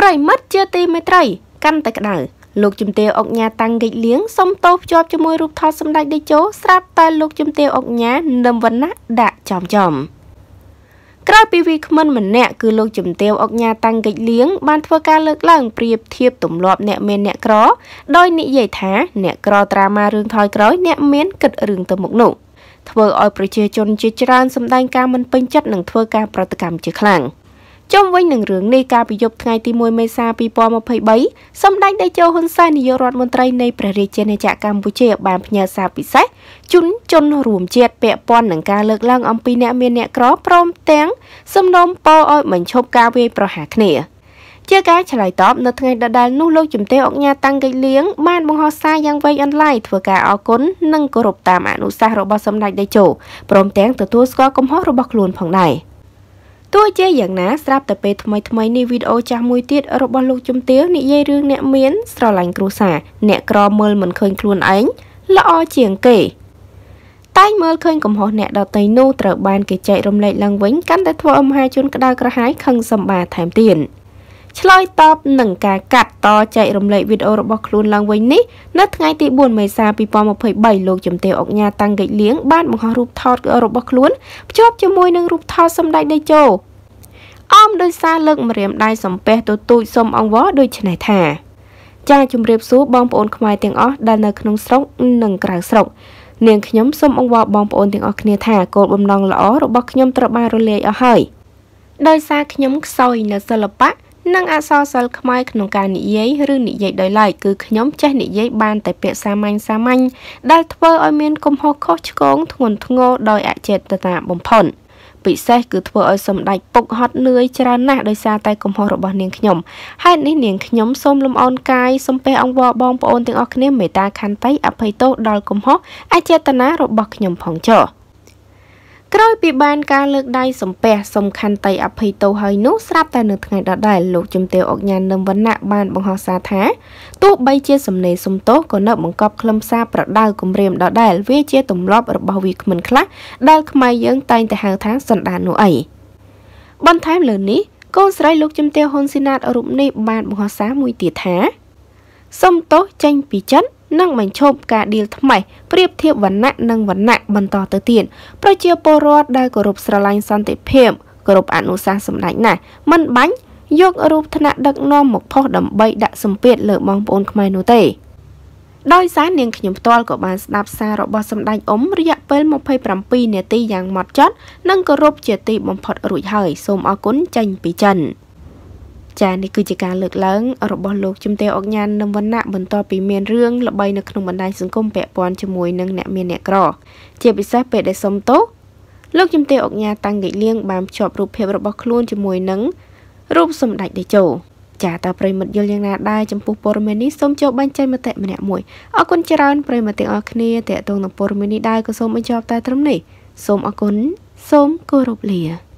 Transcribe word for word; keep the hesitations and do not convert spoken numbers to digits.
ប្រិមិត្តជាទីមេត្រីកាន់តែក្តៅលោកជំទាវអុកញ៉ាតាំងកិច្ចលៀងសុំទោសជាប់ជាមួយរូបថតសម្ដេចតេជោស្រាប់តែលោកជំទាវអុកញ៉ានឹមវណ្ណៈដាក់ចំចំក្រោយពីវាគ្មិនម្នាក់គឺលោកជំទាវអុកញ៉ាតាំងកិច្ចលៀងបានធ្វើការលើកឡើងប្រៀបធៀបទម្លាប់អ្នកមានអ្នកក្រដោយនិយាយថាអ្នកក្រត្រាម៉ារឿងថយក្រោយអ្នកមានគិតរឿងទៅមុខនោះធ្វើឲ្យប្រជាជនជាច្រើនសម្ដែងការមិនពេញចិត្តនិងធ្វើការប្រតិកម្មជាខ្លាំងជុំវិញនឹងរឿងនេះការពីយប់ថ្ងៃទីមួយមេសាពីរពាន់ម្ភៃបីសម្ដេចតេជោហ៊ុនសែននាយករដ្ឋមន្ត្រីនៃព្រះរាជាណាចក្រកម្ពុជាបានផ្ញើសារពិសេសជូនជនរួមជាតិពាក់ព័ន្ធនឹងការលើកឡើងអំពីអ្នកមានអ្នកក្រព្រមទាំងសំណូមពរឲ្យបញ្ឈប់ការវាយប្រហារគ្នាជាការឆ្លើយតបនៅថ្ងៃដដែលនោះលោកជំទាវអុកញ៉ាតាំងកិច្ចលៀងបានបង្ហោះសារយ៉ាងវែងអន្លាយធ្វើការអរគុណនិងគោរពតាមអនុសាសន៍របស់សម្ដេចតេជោព្រមទាំងទទួលស្គាល់កំហុសរបស់ខ្លួនផងដែរទោះជាយ៉ាងណាស្រាប់តែពេលថ្មីថ្មីនេះវីដេអូចាស់មួយទៀតរបស់លោកជំទាវនិយាយរឿងអ្នកមានស្រឡាញ់គ្រួសារអ្នកក្រមើលមិនឃើញខ្លួនឯងល្អជាងគេតែមើលឃើញកំហុសអ្នកដទៃនោះត្រូវបានគេចែករំលែកឡើងវិញកាន់តែធ្វើឲ្យមហាជនក្តៅក្រហាយខឹងសម្បាថែមទៀតឆ្លើយតបនឹងការកាត់តចែករំលែកវីដេអូរបស់ខ្លួនឡើងវិញនេះនៅថ្ងៃទីបួនមេសាពីរពាន់ម្ភៃបីលោកជំទាវអុកញ៉ាតាំងកិច្ចលៀងបានបង្ហោះរូបថតរបស់ខ្លួនភ្ជាប់ជាមួយនឹងរូបថតសម្ដេចតេជោអមដោយសារលើកម្រាមដៃសំពះទទូចសុំអង្វរដូចនេះថាចាជម្រាបសួរបងប្អូនខ្មែរទាំងអស់ដែលនៅក្នុងស្រុកនិងក្រៅស្រុកនាងខ្ញុំសូមអង្វរបងប្អូនទាំងអស់គ្នាថាគោលបំណងល្អរបស់ខ្ញុំត្រូវបានរលាយអស់ហើយដោយសារខ្ញុំខ្សោយនៅសិល្បៈនិងអក្សរសិល្ប៍ខ្មែរក្នុងការនិយាយឬនិយាយដោយឡែកគឺខ្ញុំចេះនិយាយបានតែពាក្យសាមញ្ញសាមញ្ញដែលធ្វើឲ្យមានកំហុសខុសឆ្គងធ្ងន់ធ្ងរដោយអចេតនាបំផុតពិសេសគឺធ្វើឲ្យសម្ដេចពុកហត់នឿយច្រើនណាស់ដោយសារតែកំហុសរបស់នាងខ្ញុំហេតុនេះនាងខ្ញុំសូមលំអរកាយសំពះអង្វរបងប្អូនទាំងអស់គ្នាមេត្តាខន្តីអភ័យទោសដល់កំហុសអចេតនារបស់ខ្ញុំផងចុះក្រោយពីបានការលើកដៃសំពះសំខាន់តៃអភ័យទោសហើយនោះស្រាប់តែនៅថ្ងៃដដែលលោកជំទាវអុកញ៉ានឹមវណ្ណៈបានបង្ហោះសារថាទោះបីជាសំណេរសំទោសក៏នៅបង្កប់ខ្លឹមសារប្រដៅគំរាមដដែលវាជាទម្លាប់របស់វាគ្មិនខ្លះដែលខ្មែរយើងតែងតែហៅថាសន្តាននោះអីបន្ថែមលើនេះកូនស្រីលោកជំទាវហ៊ុនស៊ីណាតរូបនេះបានបង្ហោះសារមួយទៀតថាសុំទោសចេញពីចិត្តនិងបញ្ឈប់ការដៀលថ្មីប្រៀបធៀបវណ្ណៈនិងវណ្ណៈបន្តទៅទៀតប្រជាពលរដ្ឋដែលគោរពស្រឡាញ់សន្តិភាពគោរពអនុសាសន៍សម្ដេចណាស់មិនបាញ់យករូបថ្នាក់ដឹកនាំមកផុសដើម្បីដាក់សម្ពាធលើបងប្អូនខ្មែរនោះទេដោយសារនាងខ្ញុំផ្ទាល់ក៏បានស្ដាប់សាររបស់សម្ដេចអ៊ុំរយៈពេលម្ភៃប្រាំពីរនាទីយ៉ាងហ្មត់ចត់និងគោរពជាទីបំផុតរួចហើយសូមអរគុណចេញពីចិនចានេះគឺជាការលើកឡើងរបស់លោកជំទាវអុកញ៉ានឹមវណ្ណៈបន្ទាប់ពីមានរឿងល្បីនៅក្នុងបណ្ដាញសង្គមពាក់ព័ន្ធជាមួយនឹងអ្នកមានអ្នកក្រជាពិសេសពេលដែលសុំទោសលោកជំទាវអុកញ៉ាតាំងកិច្ចលៀងបានភ្ជាប់រូបភាពរបស់ខ្លួនជាមួយនឹងរូបសម្ដេចតេជោចាតើប្រិមិត្តយល់យ៉ាងណាដែរចំពោះព័ត៌មាននេះសូមចូលបញ្ចេញមតិម្នាក់មួយអរគុណច្រើនប្រិមិត្តទាំងអស់គ្នាតេតងនឹងព័ត៌មាននេះដែរក៏សូមបញ្ចប់តែត្រឹមនេះសូមអរគុណសូមគោរពលា